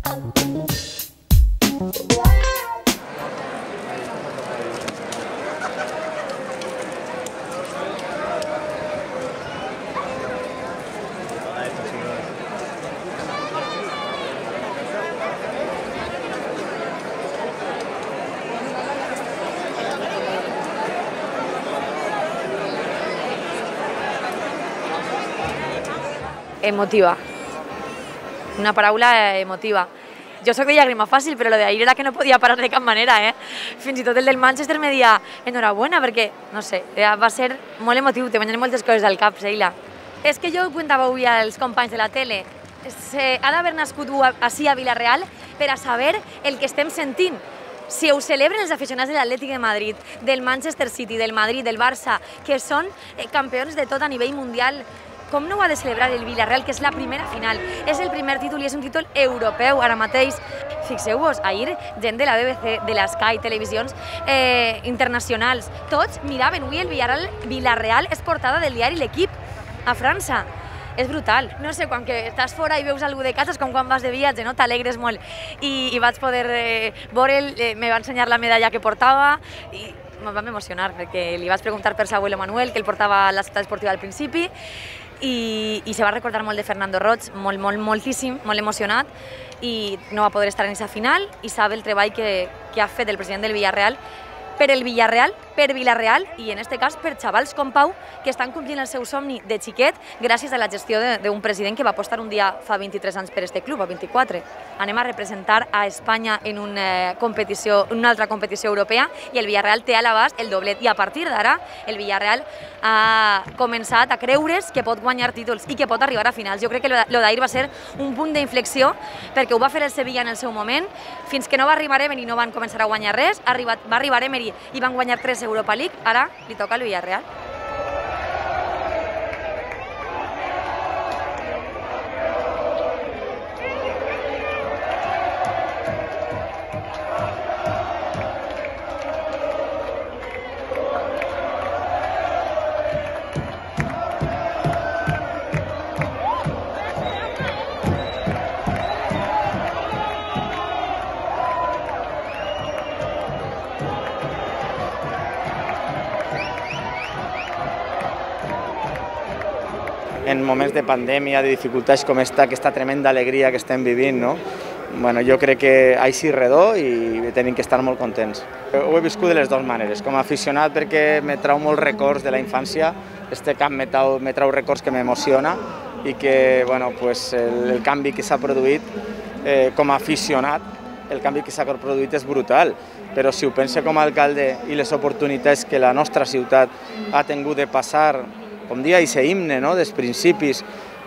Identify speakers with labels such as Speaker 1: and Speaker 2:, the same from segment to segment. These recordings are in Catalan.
Speaker 1: Emotiva. Una paraula emotiva. Jo soc de llàgrima fàcil, però lo d'ahir era que no podia parar de cap manera, Fins i tot el del Manchester me dia enhorabuena, perquè, no sé, va ser molt emotiu, te venen moltes coses al cap, Sheila. És que jo ho comentava avui als companys de la tele, ha d'haver nascut així a Vila-real per a saber el que estem sentint. Si ho celebren els aficionats de l'Atlètic de Madrid, del Manchester City, del Madrid, del Barça, que són campions de tot a nivell mundial, com no ho ha de celebrar el Villarreal, que és la primera final? És el primer títol i és un títol europeu ara mateix. Fixeu-vos, ahir gent de la BBC, de la Sky, televisions internacionals, tots miraven avui el Villarreal és portada del diari L'Equip a França. És brutal. No sé, quan estàs fora i veus algú de casa és com quan vas de viatge, no? T'alegres molt. I vaig poder veure'l, me va ensenyar la medalla que portava i em va emocionar perquè li vaig preguntar per l'abuelo Manuel, que el portava a la ciutat esportiva al principi, i se va recordar molt de Fernando Roig, moltíssim, molt emocionat, i no va poder estar en aquesta final i sap el treball que ha fet el president del Villarreal per el Villarreal, per Vila-real i en aquest cas per xavals com Pau que estan complint el seu somni de xiquet gràcies a la gestió d'un president que va apostar un dia fa 23 anys per este club, a 24. Anem a representar a Espanya en una altra competició europea i el Villarreal té a l'abast el doblet i a partir d'ara el Villarreal ha començat a creure's que pot guanyar títols i que pot arribar a finals. Jo crec que lo d'ahir va ser un punt d'inflexió perquè ho va fer el Sevilla en el seu moment, fins que no va arribar Emery i no van començar a guanyar res, va arribar Emery i van guanyar 3 Europa League, ara li toca al Villarreal.
Speaker 2: En moments de pandèmia, de dificultats com aquesta tremenda alegria que estem vivint, no? Bueno, jo crec que així redó i tenim que estar molt contents. Ho he viscut de les dues maneres, com a aficionat perquè me trau molts records de la infància, este camp me trau records que m'emociona i que bueno, pues, el canvi que s'ha produït com a aficionat, el canvi que s'ha produït és brutal, però si ho pense com a alcalde i les oportunitats que la nostra ciutat ha tingut de passar, com dia aquest himne dels principis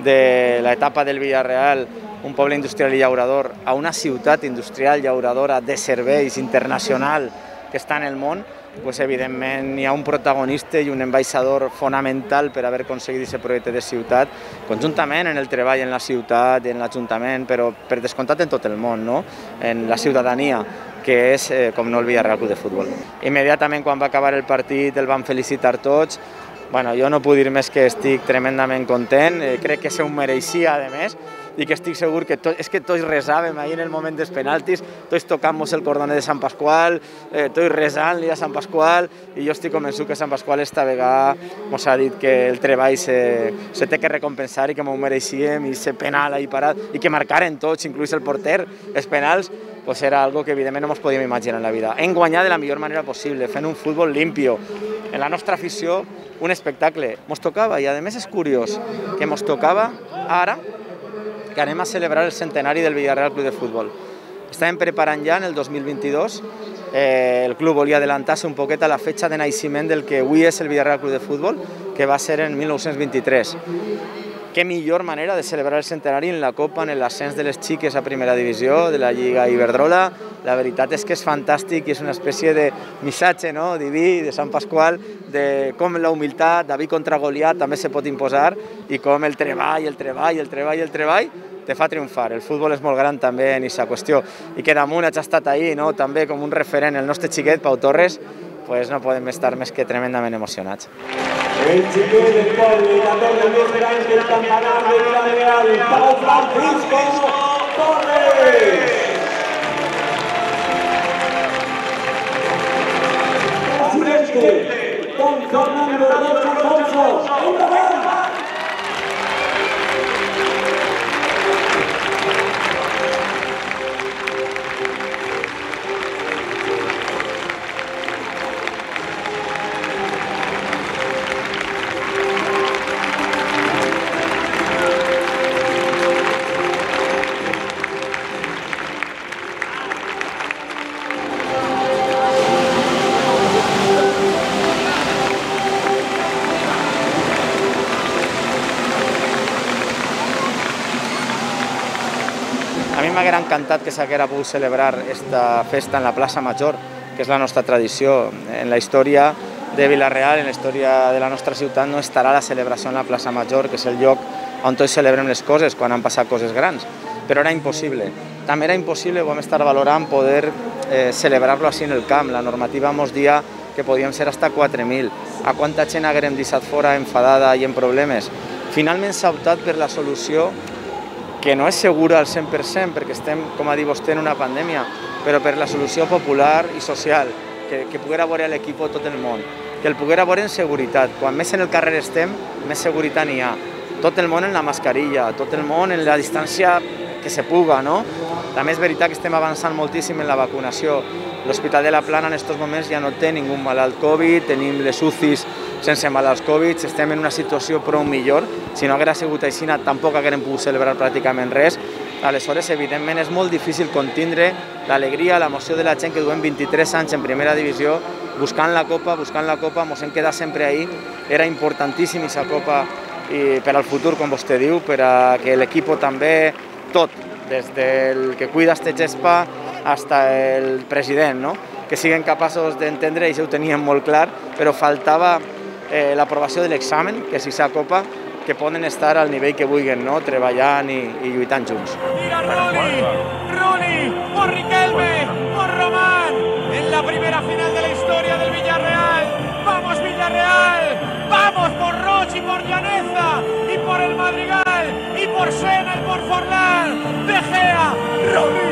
Speaker 2: de l'etapa del Villarreal, un poble industrial i llaurador, a una ciutat industrial llauradora de serveis internacional que està en el món, doncs evidentment hi ha un protagonista i un ambaixador fonamental per haver aconseguit aquest projecte de ciutat, conjuntament en el treball en la ciutat i en l'Ajuntament, però per descomptat en tot el món, en la ciutadania, que és, com no, el Villarreal Club de Futbol. Immediatament, quan va acabar el partit, el van felicitar tots. Bueno, jo no puc dir més que estic tremendament content, crec que se ho mereixia, a més, i que estic segur que tots resàvem ahir en el moment dels penaltis, tots tocant-nos el cordonet de Sant Pasqual, tots resant-li a Sant Pasqual, i jo estic convençut que Sant Pasqual esta vegada ens ha dit que el treball se té que recompensar i que m'ho mereixíem, i aquest penal ahí parat, i que marcaren tots, inclús el porter, els penals, pues era algo que evidentment no ens podíem imaginar en la vida. Hem guanyat de la millor manera possible, fent un futbol limpio. En la nostra afició, un espectacle. Ens tocava, i a més és curiós, que ens tocava ara que anem a celebrar el centenari del Villarreal Club de Futbol. Estàvem preparant ja en el 2022, el club volia adelantar-se un poquet a la fetxa de naixement del que avui és el Villarreal Club de Futbol, que va ser en 1923. Què millor manera de celebrar el centenari en la Copa, en l'ascens de les xiques a primera divisió, de la Lliga Iberdrola. La veritat és que és fantàstic i és una espècie de missatge diví de Sant Pasqual de com la humilitat, David contra Goliat també se pot imposar i com el treball te fa triomfar. El futbol és molt gran també en aquesta qüestió i que damunt ha estat ahir també com un referent el nostre xiquet, Pau Torres, pues no podem estar més que tremendament emocionats.
Speaker 3: El xiquet del poble, la torre més gran del campanar de Vila-real, Pau Francisco Torres!
Speaker 2: A mi m'haguera encantat que s'haguera pogut celebrar aquesta festa en la plaça Major, que és la nostra tradició. En la història de Vila-real, en la història de la nostra ciutat, no estarà la celebració en la plaça Major, que és el lloc on tots celebrem les coses quan han passat coses grans. Però era impossible. També era impossible, ho vam estar valorant, poder celebrar-lo així en el camp. La normativa ens dia que podíem ser fins a 4.000. A quanta gent haguérem deixat fora enfadada i en problemes? Finalment s'ha optat per la solució que no és segura al 100% perquè estem, com ha dit vostè, en una pandèmia, però per la solució popular i social, que poguera veure l'equip tot el món, que el poguera veure en seguretat. Quan més en el carrer estem, més seguretat n'hi ha. Tot el món en la mascarilla, tot el món en la distància que se puga, no? També és veritat que estem avançant moltíssim en la vacunació. L'Hospital de la Plana en aquests moments ja no té ningú malalt Covid, tenim les UCIs sense malalts Covid, estem en una situació prou millor. Si no haguera sigut així, tampoc haguérem pogut celebrar pràcticament res. Aleshores, evidentment, és molt difícil contindre l'alegria, l'emoció de la gent que duem 23 anys en primera divisió, buscant la copa, ens hem quedat sempre ahí. Era importantíssim aquesta copa i per al futur, com vostè diu, per a que l'equip també, tot, des del que cuida este gespa fins al president, no? Que siguin capaços d'entendre, i això ho teníem molt clar, però faltava l'aprovació de l'examen, que és aquesta copa, que poden estar al nivell que vulguin, no? Treballant i lluitant junts.
Speaker 4: Mira Roni, por Riquelme, por Román, en la primera final de la historia del Villarreal. ¡Vamos Villarreal! ¡Vamos por Roche y por Llaneza! ¡Y por el Madrigal! ¡Y por Sena y por Forlán! ¡De Gea! ¡Roni!